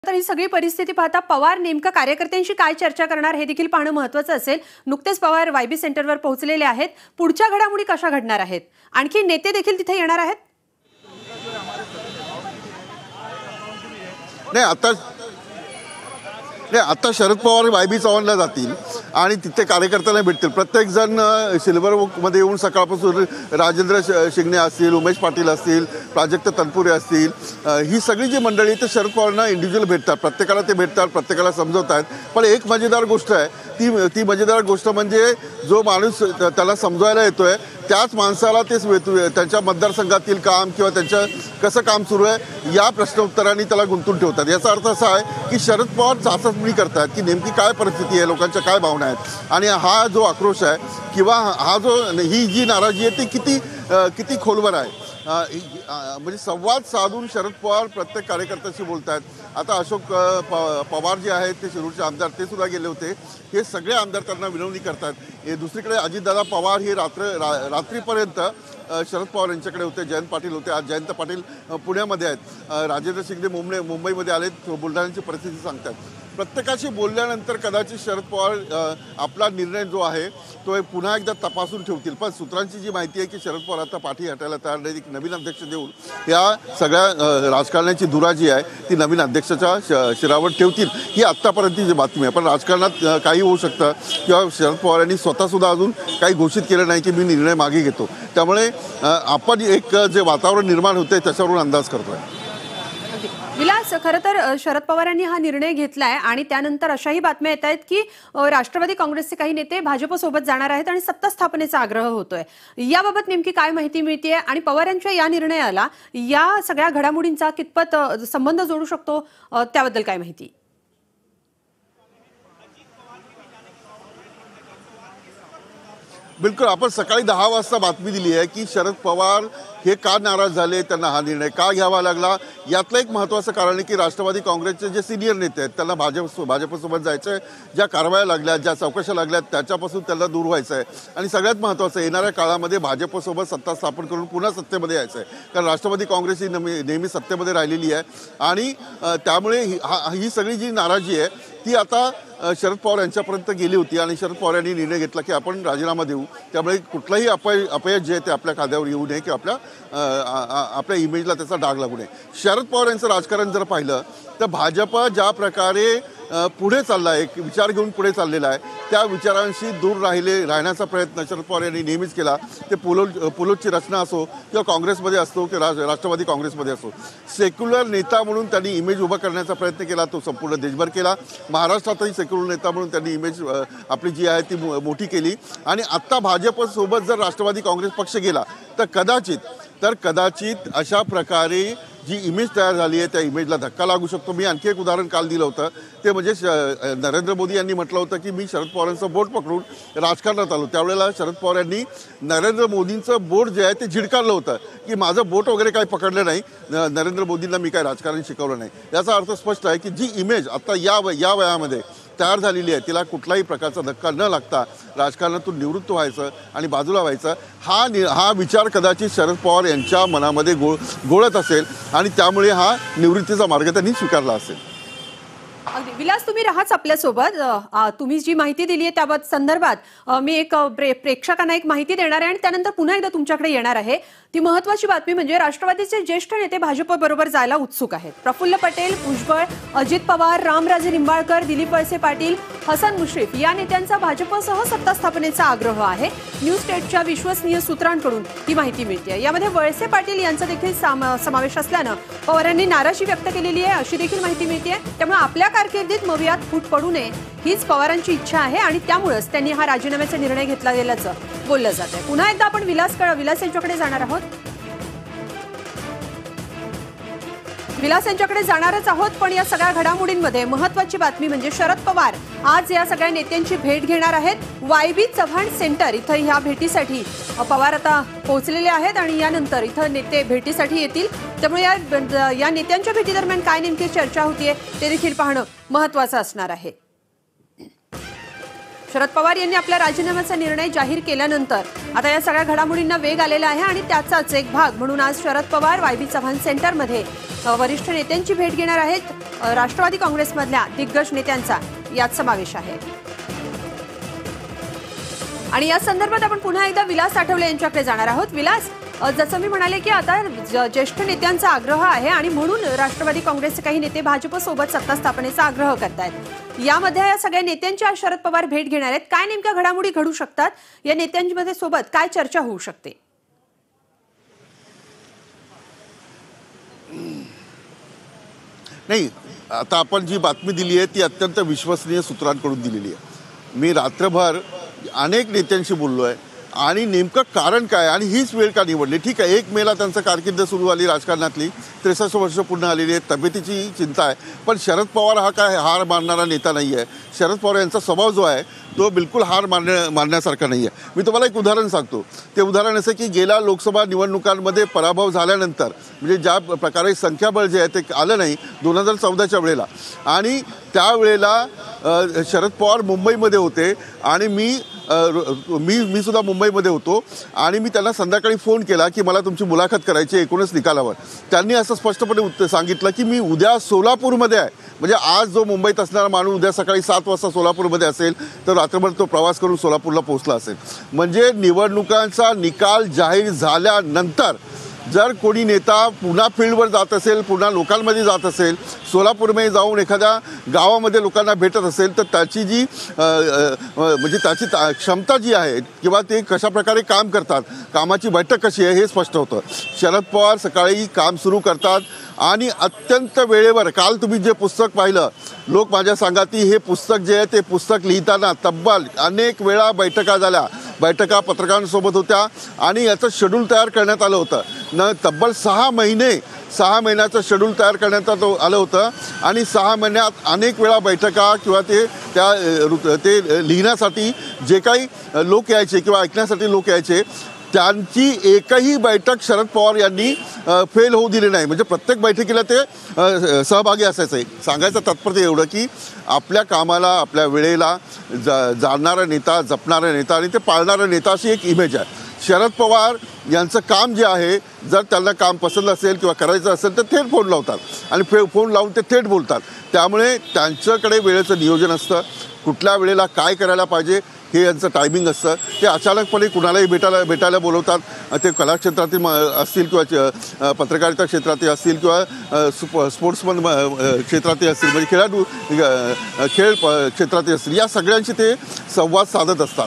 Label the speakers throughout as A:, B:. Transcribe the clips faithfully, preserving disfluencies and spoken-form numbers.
A: तर ही सगळी परिस्थिती पाहता पवार नेमका कार्यकर्त्यांशी काय चर्चा करणार हे देखील पाहणं महत्त्वाचं असेल। नुकतेच पवार वायबी सेंटरवर पोहोचलेले आहेत। पुढच्या घडामोडी कशा घडणार आहेत? आणखी नेते देखील तिथे येणार आहेत?
B: नाही आता नाही आता शरद पवार वायबी चव्हाणला जातील आणि तिथे कार्यकर्त्यांना भेटतील। प्रत्येक जण सिल्वर मध्ये येऊन सकाळपासून राजेंद्र शिंगणे असतील, उमेश पाटील असतील, प्राजक्त तनपुरे असतील, ही सगळी जी मंडळी ते शरद पवारांना इंडिव्हिज्युअल भेटतात, प्रत्येकाला ते भेटतात, प्रत्येकाला समजवतात। पण एक मजेदार गोष्ट आहे ती ती मजेदार गोष्ट म्हणजे जो माणूस त्याला समजवायला येतोय त्याच माणसाला तेच त्यांच्या मतदारसंघातील काम किंवा त्यांच्या कसं काम सुरू आहे या प्रश्नोत्तरांनी त्याला गुंतून ठेवतात। याचा अर्थ असा आहे की शरद पवार चाचपणी करतात की नेमकी काय परिस्थिती आहे, लोकांच्या काय भावना आहेत आणि हा जो आक्रोश आहे किंवा हा जो ही जी नाराजी आहे ती किती किती खोलवर आहे। म्हणजे संवाद साधून शरद पवार प्रत्येक कार्यकर्त्याशी बोलत आहेत। आता अशोक पवार जे आहेत ते शिरूरचे आमदार ते सुद्धा गेले होते। हे सगळे आमदार त्यांना विनवणी करतात। हे दुसरीकडे अजितदादा पवार हे रात्र रा रात्रीपर्यंत शरद पवार यांच्याकडे होते। जयंत पाटील होते, आज जयंत पाटील पुण्यामध्ये आहेत, राजेंद्र शिंगणे मुंबई मुंबईमध्ये आलेत, बुलढाण्याची परिस्थिती सांगतात। प्रत्येकाशी बोलल्यानंतर कदाचित शरद पवार आपला निर्णय जो आहे तो पुन्हा एकदा तपासून ठेवतील। पण सूत्रांची जी माहिती आहे की शरद पवार आता पाठी हटायला तयार नाही, एक नवीन अध्यक्ष देऊन या सगळ्या राजकारणाची धुरा जी आहे ती नवीन अध्यक्षाच्या शिरावर ठेवतील, ही आत्तापर्यंतची बातमी आहे। पण राजकारणात काही होऊ शकतं किंवा शरद पवार यांनी स्वतःसुद्धा अजून काही घोषित केलं नाही की मी निर्णय मागे घेतो। त्यामुळे आपण एक जे वातावरण निर्माण होते त्याच्यावरून अंदाज करतोय।
A: विलास, खरं तर शरद पवारांनी हा निर्णय घेतलाय आणि त्यानंतर अशाही बातम्या येत आहेत की राष्ट्रवादी काँग्रेसचे काही नेते भाजपसोबत जाणार आहेत आणि सत्ता स्थापनेचा आग्रह होतोय। याबाबत नेमकी काय माहिती मिळतेय आणि पवारांच्या या निर्णयाला या सगळ्या घडामोडींचा कितपत संबंध जोडू शकतो त्याबद्दल काय माहिती?
B: बिलकुल, आपण सकाळी दहा वाजता बातमी दिली आहे की शरद पवार हे का नाराज झाले, त्यांना हा निर्णय का घ्यावा लागला। यातलं एक महत्त्वाचं कारण आहे की राष्ट्रवादी काँग्रेसचे जे सिनियर नेते आहेत त्यांना भाजप भाजपसोबत जायचं आहे। ज्या कारवाया लागल्या, ज्या चौकशा लागल्यात त्याच्यापासून त्यांना दूर व्हायचं आहे आणि सगळ्यात महत्त्वाचं येणाऱ्या काळामध्ये भाजपसोबत सत्ता स्थापन करून पुन्हा सत्तेमध्ये यायचं आहे। कारण राष्ट्रवादी काँग्रेस ही नेहमी सत्तेमध्ये राहिलेली आहे आणि त्यामुळे ही सगळी जी नाराजी आहे ती आता शरद पवार यांच्यापर्यंत गेली होती आणि शरद पवार यांनी निर्णय घेतला की आपण राजीनामा देऊ। त्यामुळे कुठलाही अपय अपयश जे आहे ते आपल्या खांद्यावर येऊ नये किंवा आपल्या आपल्या इमेजला त्याचा डाग लागू नये। शरद पवार यांचं राजकारण जर पाहिलं तर भाजप ज्या प्रकारे पुढे चालला आहे, एक विचार घेऊन पुढे चाललेला आहे, त्या विचारांशी दूर राहिले राहण्याचा प्रयत्न शरद पवार यांनी नेहमीच केला। ते पुलो पुलोची रचना असो किंवा काँग्रेसमध्ये असतो किंवा राष्ट्रवादी काँग्रेसमध्ये असो, सेक्युलर नेता म्हणून त्यांनी इमेज उभा करण्याचा प्रयत्न केला, तो संपूर्ण देशभर केला। महाराष्ट्रातही सेक्युलर नेता म्हणून त्यांनी इमेज आपली जी आहे ती मोठी केली आणि आत्ता भाजपसोबत जर राष्ट्रवादी काँग्रेस पक्ष गेला तर कदाचित तर कदाचित अशा प्रकारे जी इमेज तयार झाली आहे त्या इमेजला धक्का लागू शकतो। मी आणखी एक उदाहरण काल दिलं होतं, ते म्हणजे नरेंद्र मोदी यांनी म्हटलं होतं की मी शरद पवारांचं बोट पकडून राजकारणात आलो। त्यावेळेला शरद पवार यांनी नरेंद्र मोदींचं बोट जे आहे ते झिडकारलं होतं की माझं बोट वगैरे काही पकडलं नाही, नरेंद्र मोदींना मी काय राजकारण शिकवलं नाही। याचा अर्थ स्पष्ट आहे की जी इमेज आता या या वयामध्ये तयार झालेली आहे तिला कुठलाही प्रकारचा धक्का न लागता राजकारणातून निवृत्त व्हायचं आणि बाजूला व्हायचं, हा हा विचार कदाचित शरद पवार यांच्या मनामध्ये गो गोळत असेल आणि त्यामुळे हा निवृत्तीचा मार्ग त्यांनी स्वीकारला असेल।
A: अगदी विलास, तुम्ही राहाच आपल्यासोबत। तुम्ही जी माहिती दिली आहे त्या संदर्भात मी एक प्रेक्षकांना एक माहिती देणार आहे आणि त्यानंतर पुन्हा एकदा तुमच्याकडे येणार आहे। ती महत्त्वाची बातमी म्हणजे राष्ट्रवादीचे ज्येष्ठ नेते भाजप बरोबर जायला उत्सुक आहेत। प्रफुल्ल पटेल, भुजबळ, अजित पवार, रामराजे निंबाळकर, दिलीप वळसे पाटील, हसन मुश्रीफ या नेत्यांचा भाजपसह सत्ता स्थापनेचा आग्रह आहे। न्यूज स्टेटच्या विश्वसनीय सूत्रांकडून ही माहिती मिळते। यामध्ये वळसे पाटील यांचा देखील समावेश असल्यानं पवारांनी नाराजी व्यक्त केलेली आहे अशी देखील माहिती मिळते। त्यामुळे आपल्या कारकिर्दीत मवियात फूट पडू नये हीच पवारांची इच्छा आहे आणि त्यामुळेच त्यांनी हा राजीनाम्याचा निर्णय घेतला गेल्याचं बोललं जात आहे। पुन्हा एकदा आपण विलास विलास यांच्याकडे जाणार आहोत विलास यांच्याकडे जाणारच आहोत पण या सगळ्या घडामोडींमध्ये महत्त्वाची बातमी म्हणजे शरद पवार आज या सगळ्या नेत्यांची भेट घेणार आहेत। वायबी चव्हाण सेंटर इथं ह्या भेटीसाठी पवार आता पोहोचलेले आहेत आणि यानंतर इथं नेते भेटीसाठी येतील। त्यामुळे या या नेत्यांच्या भेटीदरम्यान काय नेमकी चर्चा होतीये ते देखील पाहणं महत्त्वाचं असणार आहे। शरद पवार यांनी आपल्या राजीनाम्याचा निर्णय जाहीर केल्यानंतर आता या सगळ्या घडामोडींना वेग आलेला आहे आणि त्याचाच एक भाग म्हणून आज शरद पवार वाय बी चव्हाण सेंटरमध्ये वरिष्ठ नेत्यांची भेट घेणार आहेत। राष्ट्रवादी काँग्रेसमधल्या दिग्गज नेत्यांचा यात समावेश आहे आणि या संदर्भात आपण पुन्हा एकदा विलास आठवले यांच्याकडे जाणार आहोत। विलास, जसं मी म्हणाले की आता ज्येष्ठ नेत्यांचा आग्रह आहे आणि म्हणून राष्ट्रवादी काँग्रेसचे काही नेते भाजपसोबत सत्ता स्थापनेचा आग्रह करतायत। यामध्ये या सगळ्या नेत्यांची आज शरद पवार भेट घेणार आहेत। काय नेमक्या घडामोडी घडू शकतात, या नेत्यांमध्ये सोबत काय चर्चा होऊ शकते?
B: नाही, आता आपण जी बातमी दिली आहे ती अत्यंत विश्वसनीय सूत्रांकडून दिलेली आहे। मी रात्रभर अनेक नेत्यांशी बोललो आहे आणि नेमकं कारण काय आणि हीच वेळ का निवडली? ठीक आहे, एक मेला त्यांचं कारकीर्द सुरू झाली राजकारणातली, त्रेसष्ट वर्ष पूर्ण आलेली आहे, तब्येतीची चिंता आहे, पण शरद पवार हा काय हार मानणारा नेता नाही आहे। शरद पवार यांचा स्वभाव जो आहे तो बिलकुल हार मानण्या मानण्यासारखा नाही आहे। मी तुम्हाला एक उदाहरण सांगतो। ते उदाहरण असं की गेल्या लोकसभा निवडणुकांमध्ये पराभव झाल्यानंतर म्हणजे ज्या प्रकारे संख्याबळ जे आहे ते आलं नाही दोन हजार चौदाच्या वेळेला, आणि त्यावेळेला शरद पवार मुंबईमध्ये होते आणि मी मी मी सुद्धा मुंबईमध्ये होतो आणि मी त्यांना संध्याकाळी फोन केला की मला तुमची मुलाखत करायची एकूणच निकालावर। त्यांनी असं स्पष्टपणे उत्तर सांगितलं की मी उद्या सोलापूरमध्ये आहे, म्हणजे आज जो मुंबईत असणारा माणूस उद्या सकाळी सात वाजता सोलापूरमध्ये असेल तर रात्रभर तो प्रवास करून सोलापूरला पोहोचला असेल। म्हणजे निवडणुकांचा निकाल जाहीर झाल्यानंतर जर कोणी नेता पुन्हा फील्डवर जात असेल, पुन्हा लोकांमध्ये जात असेल, सोलापूरमध्ये जाऊन एखाद्या गावामध्ये लोकांना भेटत असेल तर त्याची जी म्हणजे त्याची क्षमता जी आहे किंवा ते कशाप्रकारे काम करतात, कामाची बैठक कशी आहे हे स्पष्ट होतं। शरद पवार सकाळी काम सुरू करतात आणि अत्यंत वेळेवर, काल तुम्ही जे पुस्तक पाहिलं लोक माझ्या सांगाती, हे पुस्तक जे आहे ते पुस्तक लिहिताना तब्बल अनेक वेळा बैठका झाल्या, बैठका पत्रकारांसोबत होत्या आणि याचं शेड्यूल तयार करण्यात आलं होतं न तब्बल सहा महिने सहा महिन्याचं शेड्यूल तयार करण्यात आलं होतं आणि सहा महिन्यात अनेक वेळा बैठका किंवा ते त्या ते लिहिण्यासाठी जे काही लोक यायचे किंवा ऐकण्यासाठी लोक यायचे त्यांची एकही बैठक शरद पवार यांनी फेल होऊ दिली नाही। म्हणजे प्रत्येक बैठकीला ते सहभागी असायचे। सांगायचं तात्पर्य एवढं की आपल्या कामाला आपल्या वेळेला जा जाणणारा नेता, जपणारा नेता आणि ते पाळणारा नेता अशी एक इमेज आहे। शरद पवार यांचं काम जे आहे, जर त्यांना काम पसंत असेल किंवा करायचं असेल तर थेट फोन लावतात आणि फे फोन लावून ते थेट बोलतात। त्यामुळे त्यांच्याकडे वेळेचं नियोजन असतं, कुठल्या वेळेला काय करायला पाहिजे हे यांचं टायमिंग असतं। ते अचानकपणे कुणालाही भेटायला भेटायला बोलवतात, ते कला क्षेत्रातील असतील किंवा पत्रकारिता क्षेत्रातील असतील किंवा स्पोर्ट्समन क्षेत्रातील असतील, म्हणजे खेळाडू खेळ क्षेत्रातील असतील, या सगळ्यांशी ते संवाद साधत असतात।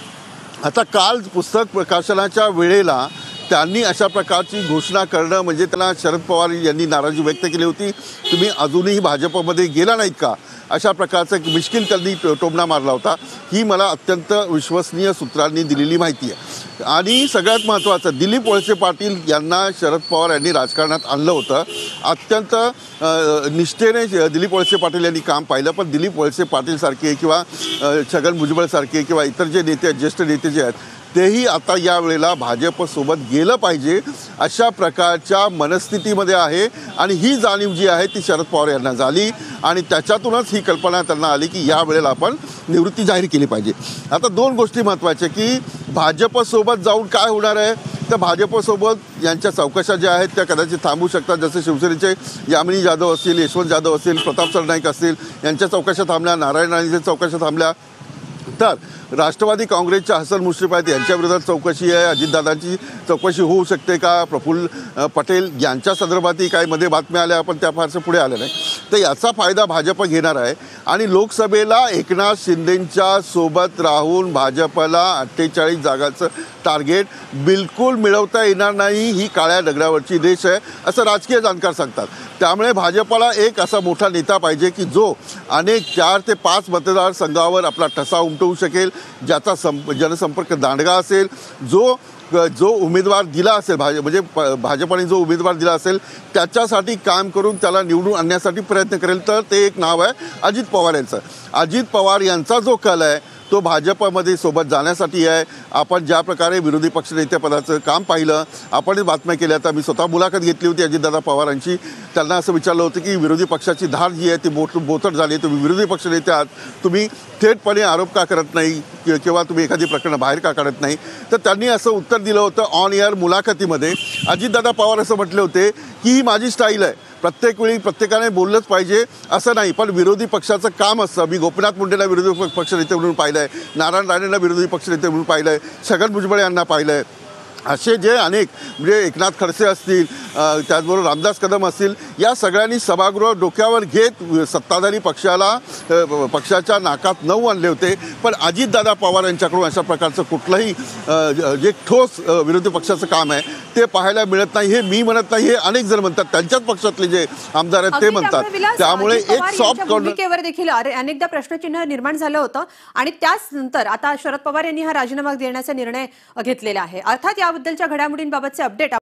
B: आता काल पुस्तक प्रकाशनाच्या वेळेला त्यांनी अशा प्रकारची घोषणा करणं म्हणजे त्यांना शरद पवार यांनी नाराजी व्यक्त केली होती, तुम्ही अजूनही भाजपमध्ये गेला नाहीत का, अशा प्रकारचा एक मिश्किल त्यांनी टोमणा मारला होता। ही मला अत्यंत विश्वसनीय सूत्रांनी दिलेली माहिती आहे। आणि सगळ्यात महत्त्वाचं, दिलीप वळसे पाटील यांना शरद पवार यांनी राजकारणात आणलं होतं। अत्यंत निष्ठेने दिलीप वळसे पाटील यांनी काम पाहिलं, पण दिलीप वळसे पाटीलसारखे किंवा छगन भुजबळसारखे किंवा इतर जे नेते आहेत, ज्येष्ठ नेते जे आहेत, तेही आता या वेळेला भाजपसोबत गेलं पाहिजे अशा प्रकारच्या मनस्थितीमध्ये आहे आणि ही जाणीव जी आहे ती शरद पवार यांना झाली आणि त्याच्यातूनच ही कल्पना त्यांना आली की या वेळेला आपण निवृत्ती जाहीर केली पाहिजे। आता दोन गोष्टी महत्त्वाच्या की भाजपसोबत जाऊन काय होणार आहे, तर भाजपसोबत यांच्या चौकशा ज्या आहेत त्या कदाचित थांबू शकतात। जसे शिवसेनेचे यामिनी जाधव असतील, यशवंत जाधव असतील, प्रताप सरनाईक असतील, यांच्या चौकशा थांबल्या, नारायण राणेच्या चौकशा थांबल्या, तर राष्ट्रवादी काँग्रेसच्या हसन मुश्रीफ आहेत यांच्याविरोधात चौकशी आहे, अजितदादांची चौकशी होऊ शकते का, प्रफुल्ल पटेल यांच्या संदर्भातही काही मध्ये बातम्या आल्या पण त्या फारसं पुढे आल्या नाही, तर याचा फायदा भाजप घेणार आहे आणि लोकसभेला एकनाथ शिंदेंच्या सोबत राहून भाजपला अठ्ठेचाळीस जागांचं टार्गेट बिलकुल मिळवता येणार नाही, ही काळ्या दगडावरची रेष आहे असं राजकीय जाणकार सांगतात। त्यामुळे भाजपला एक असा मोठा नेता पाहिजे की जो अनेक चार ते पाच मतदारसंघावर आपला ठसा उमटवू शकेल, ज्याचा संप जनसंपर्क दांडगा असेल, जो जो उमेदवार दिला असेल भाज म्हणजे भाजपने जो उमेदवार दिला असेल त्याच्यासाठी काम करून त्याला निवडून आणण्यासाठी प्रयत्न करेल, तर ते एक नाव आहे अजित पवार यांचं। अजित पवार यांचा जो कल आहे तो भाजपमध्ये सोबत जाण्यासाठी आहे. आपण ज्या प्रकारे विरोधी पक्षनेतेपदाचं काम पाहिलं, आपण बातम्या केल्या. तर मी स्वतः मुलाखत घेतली होती अजितदादा पवारांची. त्यांना असं विचारलं होतं की विरोधी पक्षाची धार जी आहे ती बोट बोथट झाली. तुम्ही विरोधी पक्षनेते आहात, तुम्ही थेटपणे आरोप का करत नाही किंवा तुम्ही एखादी प्रकरण बाहेर का काढत नाही. तर त्यांनी असं उत्तर दिलं होतं ऑन एअर मुलाखतीमध्ये. अजितदादा पवार असं म्हटले होते की ही माझी स्टाईल आहे, प्रत्येक वेळी प्रत्येकाने बोललंच पाहिजे असं नाही, पण विरोधी पक्षाचं काम असतं. मी गोपीनाथ मुंडेंना विरोधी पक्षनेते म्हणून पाहिलं आहे, नारायण राणेंना विरोधी पक्षनेते म्हणून पाहिलं आहे, छगन भुजबळ यांना पाहिलं आहे. असे जे अनेक म्हणजे एकनाथ खडसे असतील, त्याचबरोबर रामदास कदम असतील, या सगळ्यांनी सभागृह डोक्यावर घेत सत्ताधारी पक्षाला पक्षाच्या नाकात नऊ आणले होते. पण अजितदादा पवार यांच्याकडून अशा प्रकारचं कुठलंही जे ठोस विरोधी पक्षाचं काम आहे ते पाहायला मिळत नाही. हे मी म्हणत नाही, हे अनेक जण म्हणतात, त्यांच्याच पक्षातले जे आमदार आहेत ते म्हणतात. त्यामुळे एक सॉफ्ट
A: भूमिकेवर देखील अनेकदा प्रश्नचिन्ह निर्माण झालं होतं आणि त्याच नंतर आता शरद पवार यांनी हा राजीनामा देण्याचा निर्णय घेतलेला आहे. अर्थात याबद्दलच्या घडामोडींबाबतचे अपडेट